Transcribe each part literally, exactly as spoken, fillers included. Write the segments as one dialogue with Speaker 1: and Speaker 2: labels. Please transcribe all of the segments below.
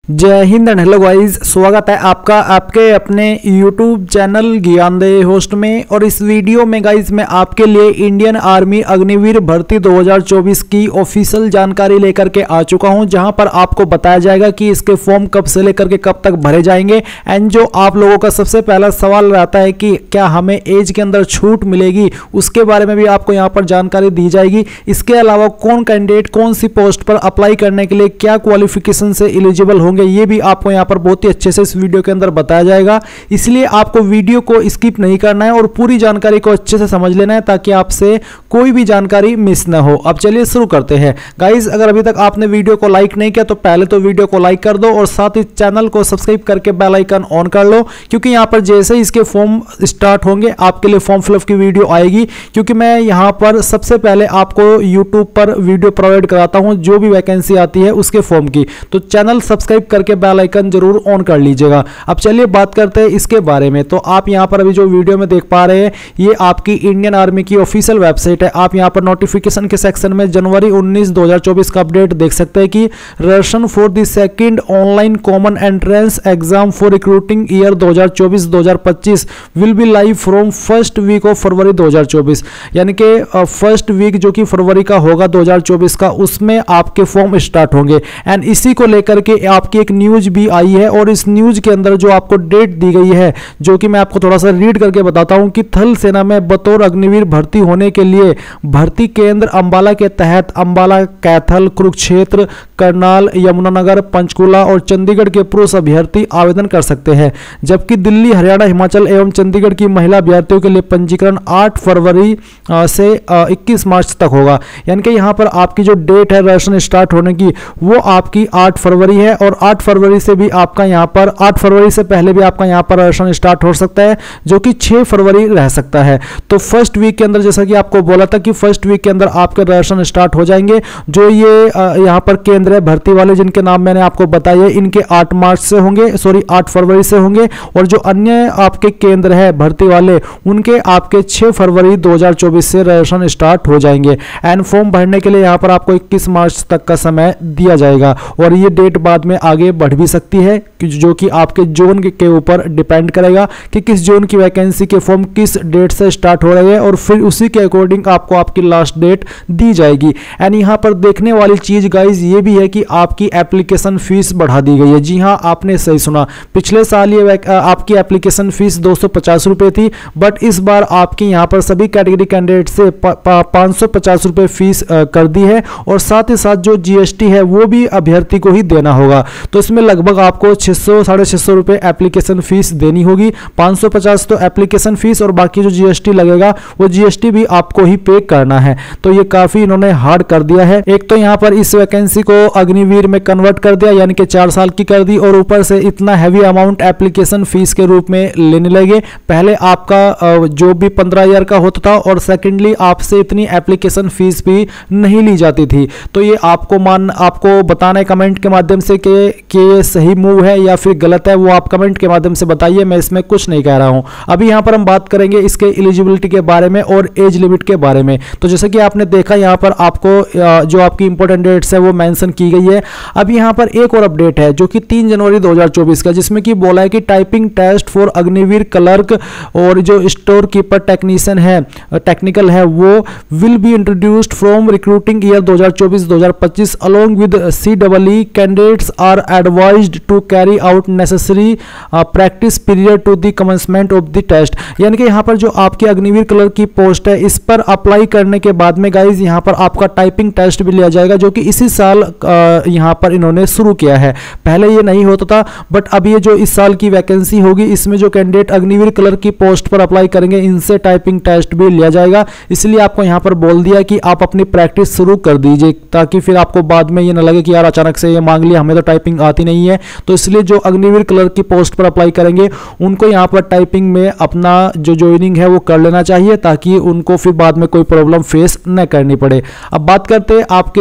Speaker 1: जय Hind and hello guys, स्वागत है आपका आपके अपने यूट्यूब चैनल ज्ञानदेह होस्ट में। और इस वीडियो में गाइस मैं आपके लिए इंडियन आर्मी अग्निवीर भर्ती दो हज़ार चौबीस की ऑफिशियल जानकारी लेकर के आ चुका हूं, जहां पर आपको बताया जाएगा कि इसके फॉर्म कब से लेकर के कब तक भरे जाएंगे। एंड जो आप लोगों का सबसे पहला सवाल रहता है कि क्या हमें एज के अंदर छूट मिलेगी, उसके बारे में भी आपको यहाँ पर जानकारी दी जाएगी। इसके अलावा कौन कैंडिडेट कौन सी पोस्ट पर अप्लाई करने के लिए क्या क्वालिफिकेशन से एलिजिबल होंगे, ये भी आपको यहां पर बहुत ही अच्छे से इस वीडियो के अंदर बताया जाएगा। इसलिए आपको वीडियो को स्किप नहीं करना है और पूरी जानकारी को अच्छे से समझ लेना है ताकि आपसे कोई भी जानकारी मिस ना हो। अब चलिए शुरू करते हैं गाइस। अगर अभी तक आपने वीडियो को लाइक नहीं किया तो पहले तो वीडियो को लाइक कर दो और साथ ही चैनल को सब्सक्राइब करके बेल आइकन ऑन कर लो, क्योंकि यहां पर जैसे ही इसके फॉर्म स्टार्ट होंगे आपके लिए फॉर्म फिलअप की वीडियो आएगी। क्योंकि मैं यहां पर सबसे पहले आपको यूट्यूब पर वीडियो प्रोवाइड कराता हूं जो भी वैकेंसी आती है उसके फॉर्म की, तो चैनल सब्सक्राइब करके बेल आइकन जरूर ऑन कर लीजिएगा। अब चलिए बात करते हैं इसके बारे में। तो आप यहां पर अभी जो वीडियो में देख पा रहे हैं ये आपकी इंडियन आर्मी की ऑफिशियल वेबसाइट है। आप यहां पर नोटिफिकेशन के सेक्शन में जनवरी उन्नीस दो हज़ार चौबीस का अपडेट देख सकते हैं कि रशन for the second online common entrance exam for recruiting year दो हज़ार चौबीस दो हज़ार पच्चीस will be live from first week of February दो हज़ार चौबीस, यानी कि फर्स्ट वीक जो कि फरवरी का होगा दो हज़ार चौबीस का, उसमें आपके फॉर्म स्टार्ट होंगे। एंड इसी को लेकर के आपकी एक न्यूज भी आई है और इस न्यूज के अंदर जो आपको डेट दी गई है जो कि मैं आपको थोड़ा सा रीड करके बताता हूं कि थल सेना में बतौर अग्निवीर भर्ती होने के लिए भर्ती केंद्र अंबाला के तहत अंबाला, कैथल, कुरुक्षेत्र, करनाल, यमुनानगर, पंचकुला और चंडीगढ़ के पुरुष अभ्यर्थी आवेदन कर सकते हैं, जबकि दिल्ली, हरियाणा, हिमाचल एवं चंडीगढ़ की महिला अभ्यर्थियों के लिए पंजीकरण आठ फरवरी से इक्कीस मार्च तक होगा। यानी कि यहाँ पर आपकी जो डेट है रजिस्ट्रेशन स्टार्ट होने की वो आपकी आठ फरवरी है और आठ फरवरी से भी आपका यहाँ पर आठ फरवरी से पहले भी आपका यहाँ पर रजिस्ट्रेशन स्टार्ट हो सकता है जो कि छह फरवरी रह सकता है। तो फर्स्ट वीक के अंदर जैसा कि आपको बोला था कि फर्स्ट वीक के अंदर आपके रजिस्ट्रेशन स्टार्ट हो जाएंगे। जो ये यहाँ पर केंद्र है भर्ती वाले जिनके नाम मैंने आपको बताए इनके आठ मार्च से होंगे, सॉरी आठ फरवरी से होंगे, और जो अन्य आपके केंद्र है भर्ती वाले उनके आपके छह फरवरी दो हज़ार चौबीस से रजिस्ट्रेशन स्टार्ट हो जाएंगे। एंड फॉर्म भरने के लिए यहाँ पर आपको इक्कीस मार्च तक का समय दिया जाएगा और ये डेट बाद में आगे बढ़ भी सकती है जो कि आपके जोन के ऊपर डिपेंड करेगा कि किस जोन की वैकेंसी के फॉर्म किस डेट से स्टार्ट हो रहे हैं और फिर उसी के अकॉर्डिंग आपको आपकी लास्ट डेट दी जाएगी। एंड यहाँ पर देखने वाली चीज गाइज ये भी है कि आपकी एप्लीकेशन फीस बढ़ा दी गई है। जी हाँ, आपने सही सुना, पिछले साल ये आपकी एप्लीकेशन फीस दो सौ पचास रुपए थी, बट इस बार आपकी यहाँ पर सभी कैटेगरी कैंडिडेट से पाँच सौ पचास रुपए फीस कर दी है और साथ ही साथ जो जीएसटी है वो भी अभ्यर्थी को ही देना होगा। तो इसमें लगभग आपको छह सौ साढ़े छह सौ रुपए एप्लीकेशन फीस देनी होगी। पाँच सौ पचास तो एप्लीकेशन फीस और बाकी जो जीएसटी लगेगा वो जीएसटी भी आपको ही पे करना है। तो ये काफी इन्होंने हार्ड कर दिया है। एक तो यहाँ पर इस वैकेंसी को अग्निवीर में कन्वर्ट कर दिया यानी कि चार साल की कर दी और ऊपर से इतना हैवी अमाउंट एप्लीकेशन फीस के रूप में लेने लगे। पहले आपका जो भी पंद्रह हजार का होता था और सेकेंडली आपसे इतनी एप्लीकेशन फीस भी नहीं ली जाती थी। तो ये आपको मान आपको बताना है कमेंट के माध्यम से कि ये सही मूव है या फिर गलत है, वो आप कमेंट के माध्यम से बताइए, मैं इसमें कुछ नहीं कह रहा हूं। अभी यहां पर हम बात करेंगे इसके एलिजिबिलिटी के बारे में और एज लिमिट के बारे में। तो जैसे कि आपने देखा यहां पर आपको जो आपकी इंपॉर्टेंट डेट्स है वो मेंशन की गई है। अब यहां पर एक और अपडेट है जो कि तीन जनवरी दो हज़ार चौबीस का, जिसमें कि बोला है कि typing test for Agniveer clerk और जो स्टोर कीपर टेक्नीशियन है टेक्निकल है वो will be introduced from recruiting year दो हज़ार चौबीस दो हज़ार पच्चीस along with C double E candidates are advised to carry out necessary practice period to the commencement of the test. यानी कि यहाँ पर जो आपकी अग्निवीर क्लर्क की पोस्ट है इस पर अप्लाई करने के बाद में गाइज यहाँ पर आपका टाइपिंग टेस्ट भी लिया जाएगा जो कि इसी साल यहाँ पर इन्होंने शुरू किया है। पहले ये नहीं होता था बट अब ये जो इस साल की वैकेंसी होगी इसमें जो कैंडिडेट अग्निवीर क्लर्क की पोस्ट पर अप्लाई करेंगे इनसे टाइपिंग टेस्ट भी लिया जाएगा। इसलिए आपको यहाँ पर बोल दिया कि आप अपनी प्रैक्टिस शुरू कर दीजिए ताकि फिर आपको बाद में ये ना लगे कि यार अचानक से ये मांग लिया, हमें तो टाइपिंग आती नहीं है। तो इसलिए जो अग्निवीर क्लर्क की पोस्ट पर अप्लाई करेंगे उनको यहाँ पर टाइपिंग में अपना जो ज्वाइनिंग है वो कर लेना चाहिए ताकि उनको फिर बाद में कोई प्रॉब्लम फेस न करनी पड़े। अब बात करते हैं आपके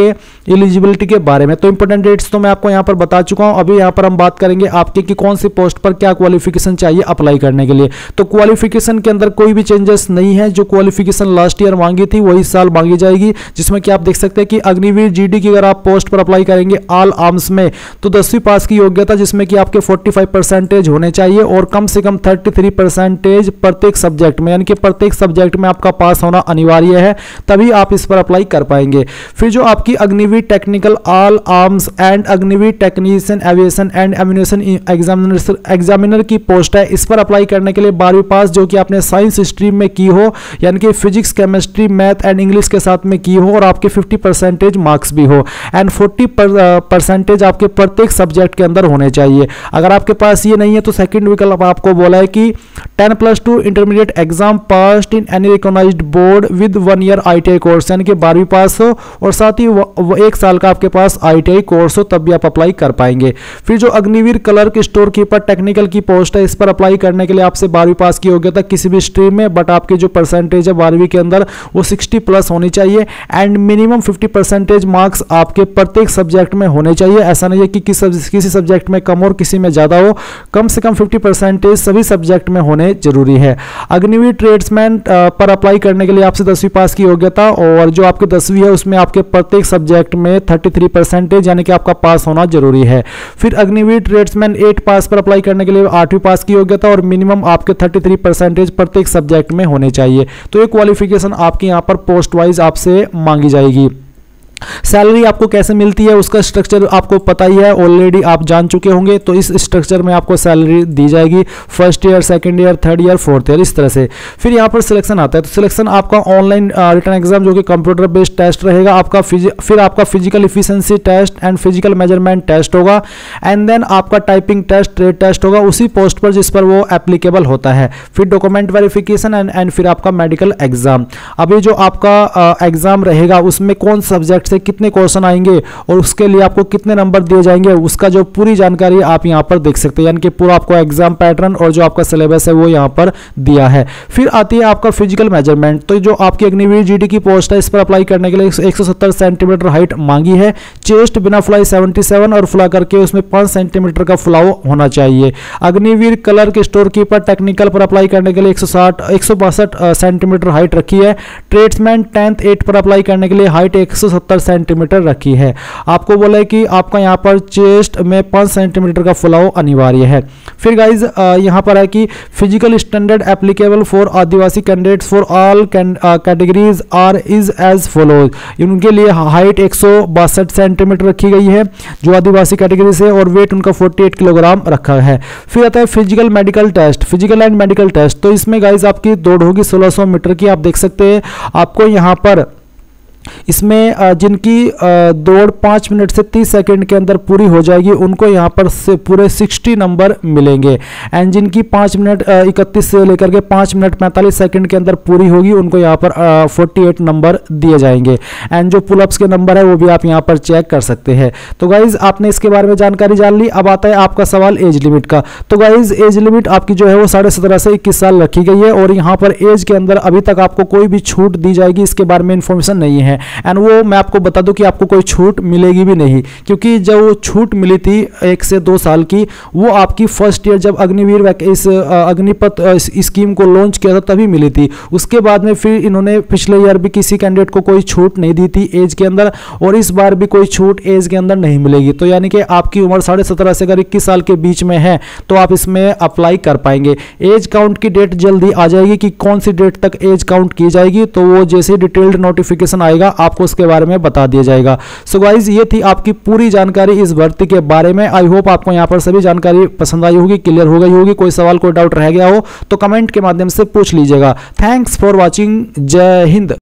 Speaker 1: एलिजिबिलिटी के बारे में। तो इंपॉर्टेंट डेट्स तो मैं आपको यहाँ पर बता चुका हूँ। अभी यहाँ पर हम बात करेंगे आपके कि कौन सी पोस्ट पर क्या क्वालिफिकेशन चाहिए अप्लाई करने के लिए। तो क्वालिफिकेशन के अंदर कोई भी चेंजेस नहीं है, जो क्वालिफिकेशन लास्ट ईयर मांगी थी वही साल मांगी जाएगी, जिसमें कि आप देख सकते हैं कि अग्निवीर जीडी की अगर आप पोस्ट पर अप्लाई करेंगे ऑल आर्म्स में तो दसवीं पास की योग्यता, जिसमें कि आपके पैंतालीस परसेंटेज होने चाहिए और कम से कम तैंतीस परसेंटेज प्रत्येक सब्जेक्ट में, यानी कि प्रत्येक सब्जेक्ट में आपका पास होना अनिवार्य है, तभी आप इस पर अप्लाई कर पाएंगे। फिर जो आपकी Agniveer technical all arms and Agniveer technician aviation and ammunition examiner examiner की पोस्ट है, इस पर अप्लाई करने के लिए बारहवीं पास जो कि आपने साइंस स्ट्रीम में की हो, यानी कि physics chemistry math and English के साथ में की हो और आपके पचास परसेंटेज मार्क्स भी हो एंड चालीस परसेंटेज आपके प्रत्येक सब्जेक्ट के अंदर होने चाहिए। अगर आपके पास ये नहीं है तो सेकंड विकल्प आपको बोला है कि ten plus two intermediate exam passed in any recognised board with one year ITI course, यानी कि बारहवीं पास हो और साथ ही एक साल का आपके पास आईटीआई कोर्स हो, तब भी आप अप्लाई कर पाएंगे। फिर जो Agniveer clerk store keeper technical की पोस्ट है, इस पर अप्लाई करने के लिए आपसे बारहवीं पास की योग्यता किसी भी स्ट्रीम में, बट आपके जो परसेंटेज है बारहवीं के अंदर वो साठ प्लस होनी चाहिए एंड मिनिमम पचास परसेंटेज मार्क्स आपके प्रत्येक सब्जेक्ट में होने चाहिए। ऐसा नहीं है कि किसी किसी सब्जेक्ट में कम और किसी में ज़्यादा हो, कम से कम पचास परसेंटेज सभी सब्जेक्ट में होने जरूरी है। अग्निवीर ट्रेड्समैन पर अप्लाई करने के लिए आपसे दसवीं पास की योग्यता और जो आपकी दसवीं है उसमें आपके प्रत्येक सब्जेक्ट में तैंतीस परसेंटेज यानी कि आपका पास होना जरूरी है। फिर अग्निवीर ट्रेड्समैन एट पास पर अप्लाई करने के लिए आठवीं पास की योग्यता और मिनिमम आपके तैंतीस परसेंटेज प्रत्येक सब्जेक्ट में होने चाहिए। तो ये क्वालिफिकेशन आपके यहाँ पर पोस्ट वाइज आपसे मांगी जाएगी। सैलरी आपको कैसे मिलती है उसका स्ट्रक्चर आपको पता ही है, ऑलरेडी आप जान चुके होंगे। तो इस स्ट्रक्चर में आपको सैलरी दी जाएगी first year, second year, third year, fourth year, इस तरह से। फिर यहाँ पर सिलेक्शन आता है, तो सिलेक्शन आपका ऑनलाइन रिटन एग्जाम जो कि कंप्यूटर बेस्ड टेस्ट रहेगा आपका, फिर आपका physical efficiency test and physical measurement test होगा एंड देन आपका टाइपिंग टेस्ट, ट्रेड टेस्ट होगा उसी पोस्ट पर जिस पर वो एप्लीकेबल होता है। फिर डॉक्यूमेंट वेरिफिकेशन एंड एंड फिर आपका मेडिकल एग्जाम। अभी जो आपका एग्जाम रहेगा उसमें कौन सब्जेक्ट से कितने क्वेश्चन आएंगे और उसके लिए आपको कितने नंबर दिए जाएंगे उसका जो पूरी जानकारी आप यहां पर देख सकते हैं, यानी कि पूरा आपको एग्जाम पैटर्न और जो आपका सिलेबस है वो यहां पर दिया है। फिर आती है आपका फिजिकल मेजरमेंट। तो जो आपकी अग्निवीर जीडी की पोस्ट है इस पर अप्लाई करने के लिए एक सौ सत्तर सेंटीमीटर हाइट मांगी है, चेस्ट बिना फुलाई सतहत्तर और फुला करके उसमें पांच सेंटीमीटर का फुलाव होना चाहिए। Agniveer clerk store keeper technical पर अप्लाई करने के लिए एक सौ साठ एक सौ बासठ सेंटीमीटर हाइट रखी है। ट्रेड्समैन टेंथ एट पर अप्लाई करने के लिए हाइट एक सौ सत्तर सेंटीमीटर रखी है। आपको बोला है कि आपका यहां पर चेस्ट में पांच सेंटीमीटर का फुलाव अनिवार्य है। फिर गाइज यहां पर है कि physical standard applicable for Adivasi candidates for all categories are is as follows. उनके लिए हाइट एक सौ बासठ सेंटीमीटर रखी गई है जो आदिवासी कैटेगरी से, और वेट उनका अड़तालीस किलोग्राम रखा है। फिर आता है physical medical test, physical and medical test. तो इसमें गाइज आपकी दौड़ होगी सोलह सौ मीटर की। आप देख सकते हैं आपको यहां पर इसमें जिनकी दौड़ पाँच मिनट से तीस सेकंड के अंदर पूरी हो जाएगी उनको यहाँ पर से पूरे साठ नंबर मिलेंगे एंड जिनकी पाँच मिनट इकतीस से लेकर के पाँच मिनट पैंतालीस सेकंड के अंदर पूरी होगी उनको यहाँ पर अड़तालीस नंबर दिए जाएंगे एंड जो पुलअप्स के नंबर है वो भी आप यहाँ पर चेक कर सकते हैं। तो गाइज आपने इसके बारे में जानकारी जान ली। अब आता है आपका सवाल एज लिमिट का। तो गाइज एज लिमिट आपकी जो है वो साढ़े सत्रह से इक्कीस साल रखी गई है और यहाँ पर एज के अंदर अभी तक आपको कोई भी छूट दी जाएगी इसके बारे में इंफॉर्मेशन नहीं है एंड वो मैं आपको बता दूं कि आपको कोई छूट मिलेगी भी नहीं, क्योंकि जब वो छूट मिली थी एक से दो साल की वो आपकी फर्स्ट ईयर जब अग्निवीर इस अग्निपथ स्कीम को लॉन्च किया था तभी मिली थी। उसके बाद में फिर इन्होंने पिछले ईयर भी किसी कैंडिडेट को कोई छूट नहीं दी थी एज के अंदर और इस बार भी कोई छूट एज के अंदर नहीं मिलेगी। तो यानी कि आपकी उम्र साढ़े सत्रह से अगर इक्कीस साल के बीच में है तो आप इसमें अप्लाई कर पाएंगे। एज काउंट की डेट जल्दी आ जाएगी कि कौन सी डेट तक एज काउंट की जाएगी, तो वो जैसे डिटेल्ड नोटिफिकेशन आएगा आपको उसके बारे में बता दिया जाएगा। सो गाइज ये थी आपकी पूरी जानकारी इस भर्ती के बारे में। आई होप आपको यहाँ पर सभी जानकारी पसंद आई होगी, क्लियर हो गई होगी। कोई सवाल कोई डाउट रह गया हो तो कमेंट के माध्यम से पूछ लीजिएगा। Thanks for watching. जय हिंद।